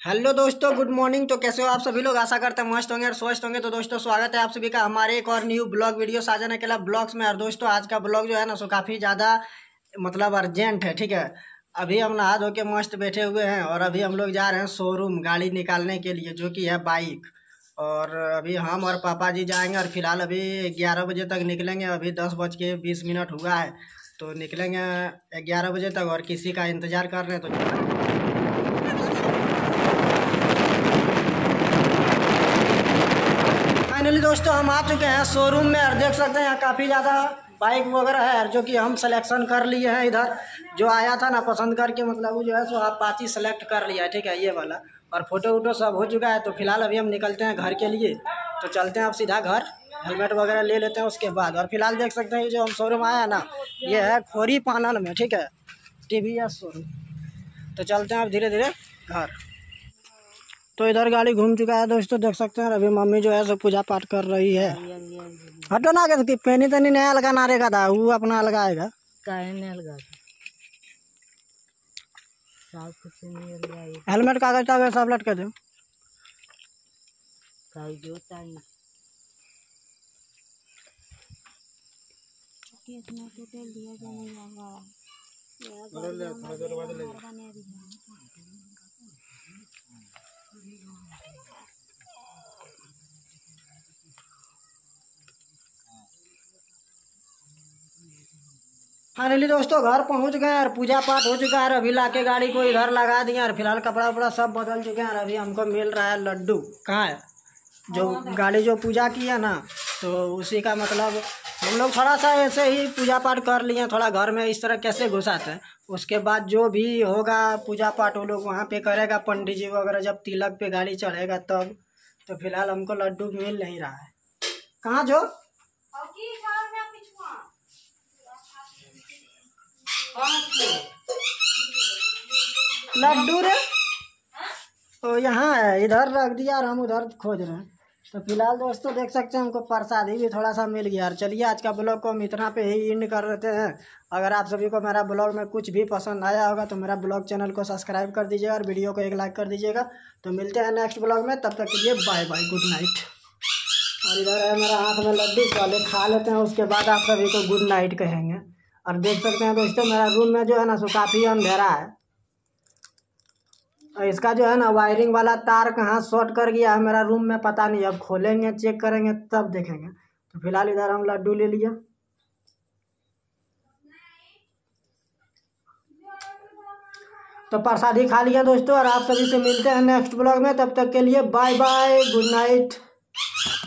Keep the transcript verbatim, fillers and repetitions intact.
Hello दोस्तों, good morning. तो कैसे हो आप सभी लोग? आशा करते हैं मस्त होंगे और स्वस्थ होंगे। तो दोस्तों स्वागत है आप सभी का हमारे एक और न्यू ब्लॉग वीडियो साझा अकेला ब्लॉग्स में। और दोस्तों आज का ब्लॉग जो है ना सो काफ़ी ज़्यादा मतलब अर्जेंट है, ठीक है। अभी हम नहा धो के मस्त बैठे हुए हैं और अभी हम लोग जा रहे हैं शोरूम गाड़ी निकालने के लिए, जो कि है बाइक। और अभी हम और पापा जी जाएंगे और फिलहाल अभी ग्यारह बजे तक निकलेंगे। अभी दस बज के बीस मिनट हुआ है, तो निकलेंगे ग्यारह बजे तक और किसी का इंतज़ार कर रहे हैं। तो फाइनली दोस्तों हम आ चुके हैं शोरूम में और देख सकते हैं यहाँ काफ़ी ज़्यादा बाइक वगैरह है, जो कि हम सिलेक्शन कर लिए हैं। इधर जो आया था ना पसंद करके, मतलब वो जो है सो अपाची सेलेक्ट कर लिया है, ठीक है, ये वाला। और फोटो वोटो सब हो चुका है। तो फिलहाल अभी हम निकलते हैं घर के लिए। तो चलते हैं अब सीधा घर, हेलमेट वगैरह ले लेते हैं उसके बाद। और फिलहाल देख सकते हैं ये जो हम शोरूम आया है ना, ये है खोरी पानन में, ठीक है, टी वी एस शोरूम। तो चलते हैं अब धीरे धीरे घर। तो इधर गाड़ी घूम चुका है दोस्तों, देख सकते हैं। अभी मम्मी जो है सो पूजा पाठ कर रही है। हटो ना कि पेनी तनी नया लगा नारे का था, वो अपना लगाएगा। हेलमेट कागज कागज सब लटके दो। फाइनली दोस्तों घर पहुंच गए और पूजा पाठ हो चुका है। अभी लाके गाड़ी को इधर लगा दिया और फिलहाल कपड़ा वपड़ा सब बदल चुके हैं। और अभी हमको मिल रहा है लड्डू। कहाँ है जो गाड़ी जो पूजा की है ना, तो उसी का मतलब हम लोग थोड़ा सा ऐसे ही पूजा पाठ कर लिए, थोड़ा घर में इस तरह कैसे घुसाते हैं। उसके बाद जो भी होगा पूजा पाठ वो लोग वहाँ पे करेगा, पंडित जी वगैरह जब तिलक पे गाड़ी चढ़ेगा तब। तो फिलहाल हमको लड्डू मिल नहीं रहा है। कहाँ जो लड्डू रे, तो यहाँ है, इधर रख दिया और हम उधर खोज रहे हैं। तो फिलहाल दोस्तों देख सकते हैं हमको प्रसादी भी थोड़ा सा मिल गया। और चलिए आज का ब्लॉग को हम इतना पे ही एंड कर देते हैं। अगर आप सभी को मेरा ब्लॉग में कुछ भी पसंद आया होगा तो मेरा ब्लॉग चैनल को सब्सक्राइब कर दीजिएगा और वीडियो को एक लाइक कर दीजिएगा। तो मिलते हैं नेक्स्ट ब्लॉग में, तब तक के लिए बाय बाय, गुड नाइट। और इधर है मेरा हाथ में लड्डू, पहले खा लेते हैं उसके बाद आप सभी को गुड नाइट कहेंगे। और देख सकते हैं दोस्तों मेरा रूम में जो है ना सो काफ़ी अंधेरा है। और इसका जो है ना वायरिंग वाला तार कहाँ शॉर्ट कर गया है मेरा रूम में, पता नहीं। अब खोलेंगे चेक करेंगे तब देखेंगे। तो फिलहाल इधर हम लड्डू ले लिए। तो प्रसादी खा लिया दोस्तों और आप सभी से मिलते हैं नेक्स्ट ब्लॉग में, तब तक के लिए बाय बाय, गुड नाइट।